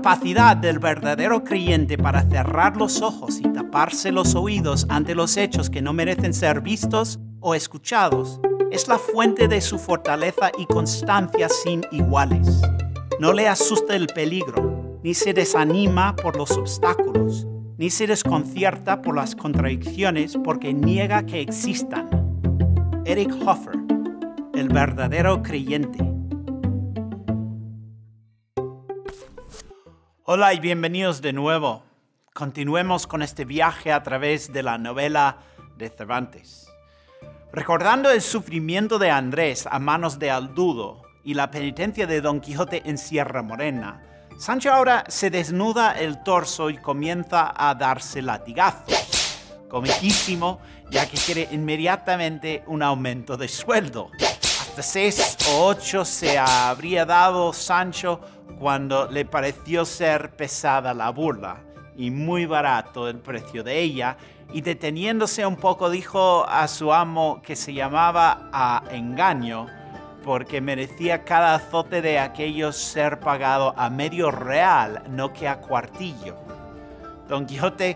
capacidad del verdadero creyente para cerrar los ojos y taparse los oídos ante los hechos que no merecen ser vistos o escuchados es la fuente de su fortaleza y constancia sin iguales. No le asusta el peligro, ni se desanima por los obstáculos, ni se desconcierta por las contradicciones porque niega que existan. Eric Hoffer, el verdadero creyente. Hola y bienvenidos de nuevo. Continuemos con este viaje a través de la novela de Cervantes. Recordando el sufrimiento de Andrés a manos de Haldudo y la penitencia de Don Quijote en Sierra Morena, Sancho ahora se desnuda el torso y comienza a darse latigazos. Comiquísimo, ya que quiere inmediatamente un aumento de sueldo. Hasta 6 o 8 se habría dado Sancho cuando le pareció ser pesada la burla y muy barato el precio de ella, y deteniéndose un poco dijo a su amo que se llamaba a engaño porque merecía cada azote de aquellos ser pagado a medio real, no que a cuartillo. Don Quijote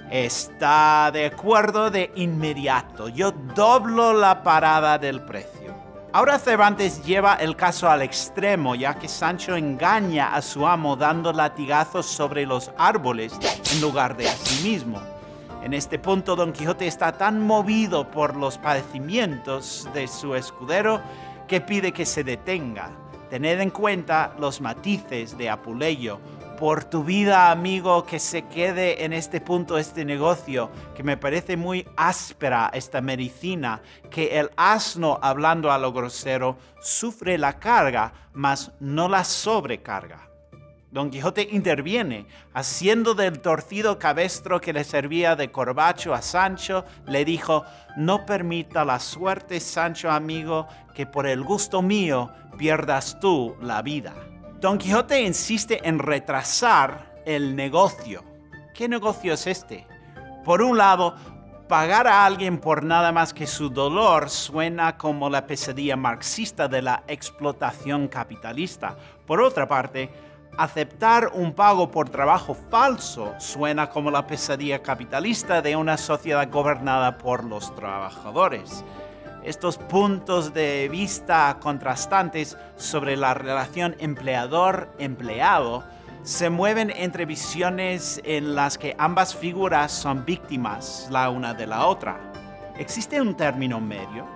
está de acuerdo de inmediato. Yo doblo la parada del precio. Ahora Cervantes lleva el caso al extremo, ya que Sancho engaña a su amo dando latigazos sobre los árboles en lugar de a sí mismo. En este punto Don Quijote está tan movido por los padecimientos de su escudero que pide que se detenga. Tened en cuenta los matices de Apuleyo. Por tu vida, amigo, que se quede en este punto este negocio, que me parece muy áspera esta medicina, que el asno, hablando a lo grosero, sufre la carga, mas no la sobrecarga. Don Quijote interviene, haciendo del torcido cabestro que le servía de corbacho a Sancho, le dijo: no permita la suerte, Sancho amigo, que por el gusto mío pierdas tú la vida. Don Quijote insiste en retrasar el negocio. ¿Qué negocio es este? Por un lado, pagar a alguien por nada más que su dolor suena como la pesadilla marxista de la explotación capitalista. Por otra parte, aceptar un pago por trabajo falso suena como la pesadilla capitalista de una sociedad gobernada por los trabajadores. Estos puntos de vista contrastantes sobre la relación empleador-empleado se mueven entre visiones en las que ambas figuras son víctimas la una de la otra. ¿Existe un término medio?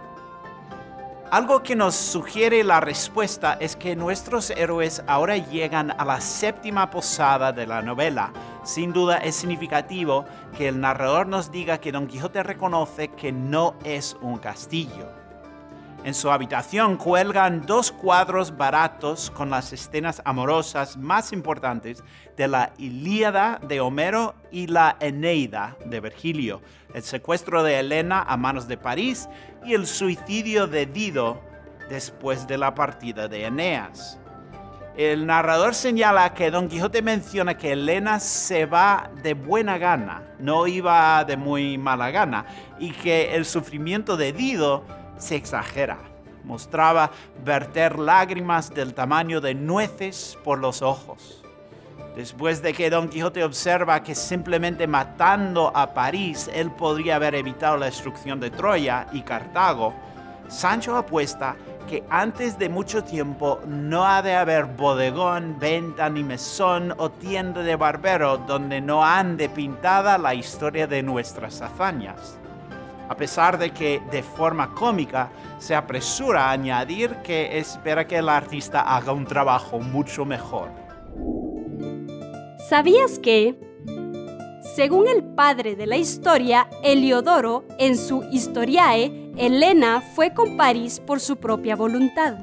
Algo que nos sugiere la respuesta es que nuestros héroes ahora llegan a la 7ª posada de la novela. Sin duda es significativo que el narrador nos diga que Don Quijote reconoce que no es un castillo. En su habitación cuelgan 2 cuadros baratos con las escenas amorosas más importantes de la Ilíada de Homero y la Eneida de Virgilio, el secuestro de Helena a manos de París y el suicidio de Dido después de la partida de Eneas. El narrador señala que Don Quijote menciona que Helena se va de buena gana, no iba de muy mala gana, y que el sufrimiento de Dido se exagera. Mostraba verter lágrimas del tamaño de nueces por los ojos. Después de que Don Quijote observa que simplemente matando a París él podría haber evitado la destrucción de Troya y Cartago, Sancho apuesta que antes de mucho tiempo no ha de haber bodegón, venta ni mesón o tienda de barbero donde no ande pintada la historia de nuestras hazañas. A pesar de que de forma cómica se apresura a añadir que espera que el artista haga un trabajo mucho mejor. ¿Sabías que, según el padre de la historia, Heliodoro, en su Historiae, Helena fue con París por su propia voluntad?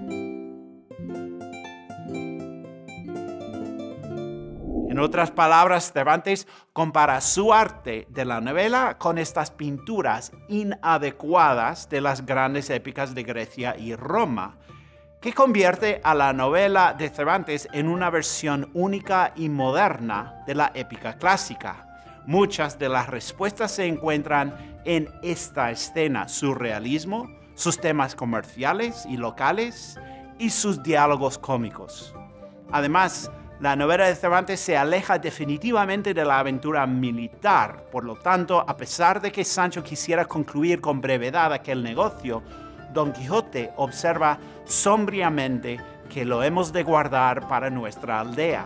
En otras palabras, Cervantes compara su arte de la novela con estas pinturas inadecuadas de las grandes épicas de Grecia y Roma, que convierte a la novela de Cervantes en una versión única y moderna de la épica clásica. Muchas de las respuestas se encuentran en esta escena: su realismo, sus temas comerciales y locales y sus diálogos cómicos. Además, La novela de Cervantes se aleja definitivamente de la aventura militar. Por lo tanto, a pesar de que Sancho quisiera concluir con brevedad aquel negocio, Don Quijote observa sombríamente que lo hemos de guardar para nuestra aldea.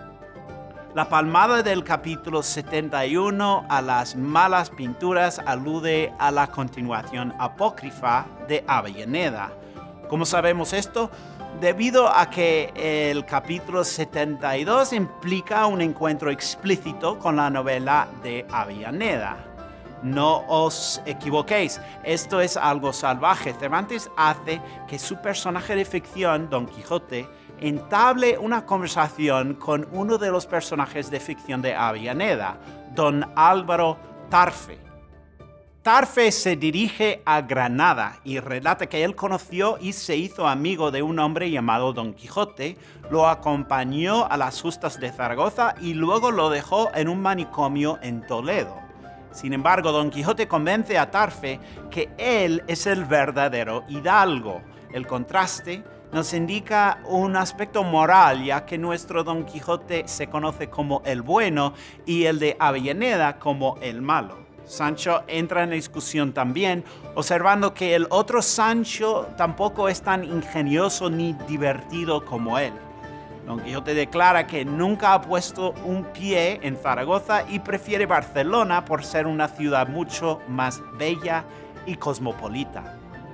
La palmada del capítulo 71 a las malas pinturas alude a la continuación apócrifa de Avellaneda. ¿Cómo sabemos esto? Debido a que el capítulo 72 implica un encuentro explícito con la novela de Avellaneda. No os equivoquéis, esto es algo salvaje. Cervantes hace que su personaje de ficción, Don Quijote, entable una conversación con uno de los personajes de ficción de Avellaneda, Don Álvaro Tarfe. Tarfe se dirige a Granada y relata que él conoció y se hizo amigo de un hombre llamado Don Quijote, lo acompañó a las justas de Zaragoza y luego lo dejó en un manicomio en Toledo. Sin embargo, Don Quijote convence a Tarfe que él es el verdadero hidalgo. El contraste nos indica un aspecto moral, ya que nuestro Don Quijote se conoce como el bueno y el de Avellaneda como el malo. Sancho entra en la discusión también, observando que el otro Sancho tampoco es tan ingenioso ni divertido como él. Don Quijote declara que nunca ha puesto un pie en Zaragoza y prefiere Barcelona por ser una ciudad mucho más bella y cosmopolita.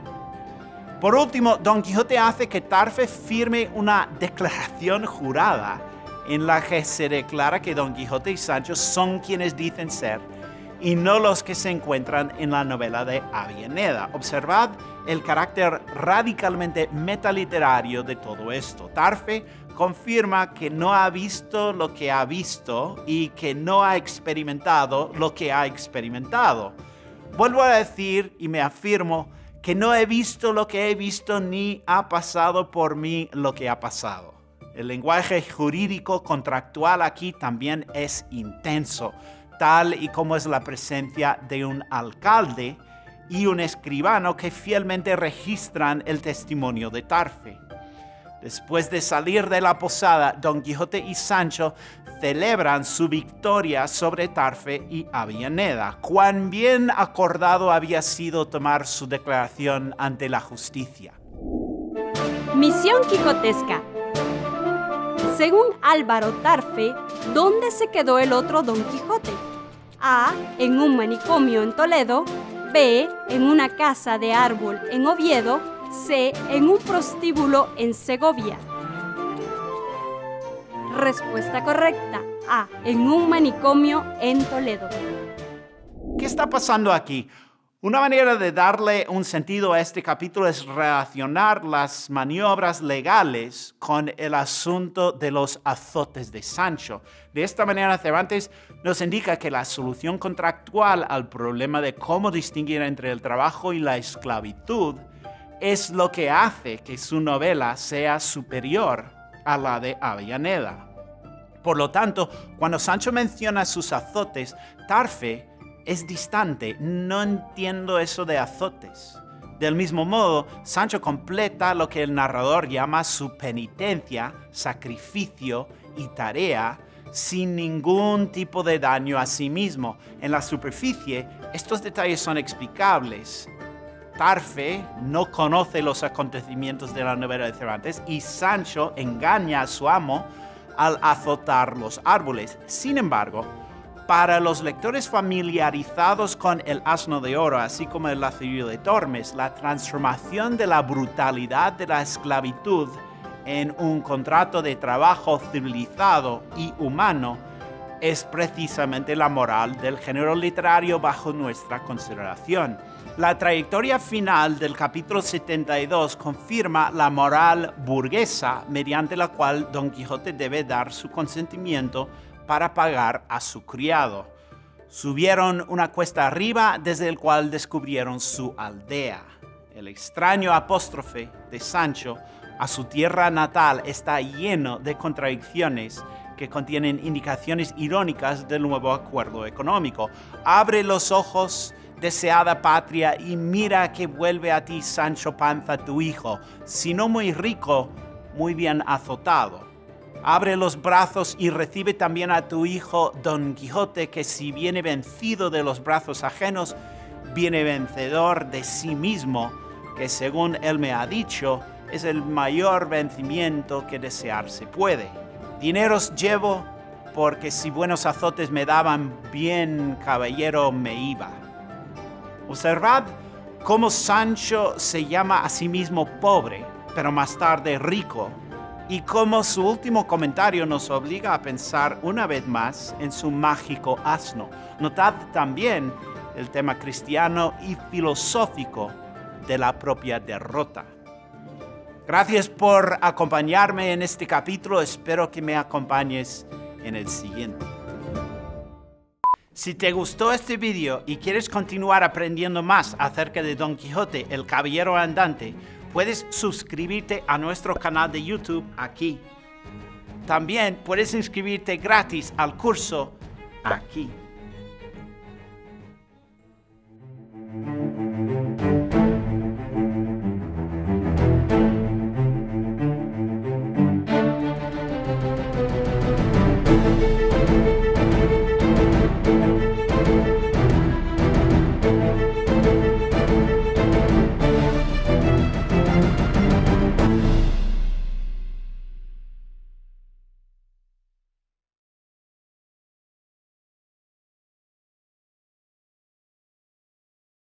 Por último, Don Quijote hace que Tarfe firme una declaración jurada en la que se declara que Don Quijote y Sancho son quienes dicen ser y no los que se encuentran en la novela de Avellaneda. Observad el carácter radicalmente metaliterario de todo esto. Tarfe confirma que no ha visto lo que ha visto y que no ha experimentado lo que ha experimentado. Vuelvo a decir y me afirmo que no he visto lo que he visto ni ha pasado por mí lo que ha pasado. El lenguaje jurídico contractual aquí también es intenso, tal y como es la presencia de un alcalde y un escribano que fielmente registran el testimonio de Tarfe. Después de salir de la posada, Don Quijote y Sancho celebran su victoria sobre Tarfe y Avellaneda. Cuán bien acordado había sido tomar su declaración ante la justicia. Misión quijotesca. Según Álvaro Tarfe, ¿dónde se quedó el otro Don Quijote? A. En un manicomio en Toledo. B. En una casa de árbol en Oviedo. C. En un prostíbulo en Segovia. Respuesta correcta. A. En un manicomio en Toledo. ¿Qué está pasando aquí? Una manera de darle un sentido a este capítulo es relacionar las maniobras legales con el asunto de los azotes de Sancho. De esta manera, Cervantes nos indica que la solución contractual al problema de cómo distinguir entre el trabajo y la esclavitud es lo que hace que su novela sea superior a la de Avellaneda. Por lo tanto, cuando Sancho menciona sus azotes, Tarfe es distante. No entiendo eso de azotes. Del mismo modo, Sancho completa lo que el narrador llama su penitencia, sacrificio y tarea sin ningún tipo de daño a sí mismo. En la superficie, estos detalles son explicables. Tarfe no conoce los acontecimientos de la novela de Cervantes y Sancho engaña a su amo al azotar los árboles. Sin embargo, para los lectores familiarizados con El asno de oro, así como El lazarillo de Tormes, la transformación de la brutalidad de la esclavitud en un contrato de trabajo civilizado y humano es precisamente la moral del género literario bajo nuestra consideración. La trayectoria final del capítulo 72 confirma la moral burguesa mediante la cual Don Quijote debe dar su consentimiento para pagar a su criado. Subieron una cuesta arriba desde el cual descubrieron su aldea. El extraño apóstrofe de Sancho a su tierra natal está lleno de contradicciones que contienen indicaciones irónicas del nuevo acuerdo económico. Abre los ojos, deseada patria, y mira que vuelve a ti Sancho Panza tu hijo, si no muy rico, muy bien azotado. Abre los brazos y recibe también a tu hijo Don Quijote, que si viene vencido de los brazos ajenos, viene vencedor de sí mismo, que según él me ha dicho, es el mayor vencimiento que desearse puede. Dineros llevo, porque si buenos azotes me daban, bien caballero me iba. Observad cómo Sancho se llama a sí mismo pobre, pero más tarde rico, y cómo su último comentario nos obliga a pensar una vez más en su mágico asno. Notad también el tema cristiano y filosófico de la propia derrota. Gracias por acompañarme en este capítulo. Espero que me acompañes en el siguiente. Si te gustó este video y quieres continuar aprendiendo más acerca de Don Quijote, el Caballero Andante, puedes suscribirte a nuestro canal de YouTube aquí. También puedes inscribirte gratis al curso aquí.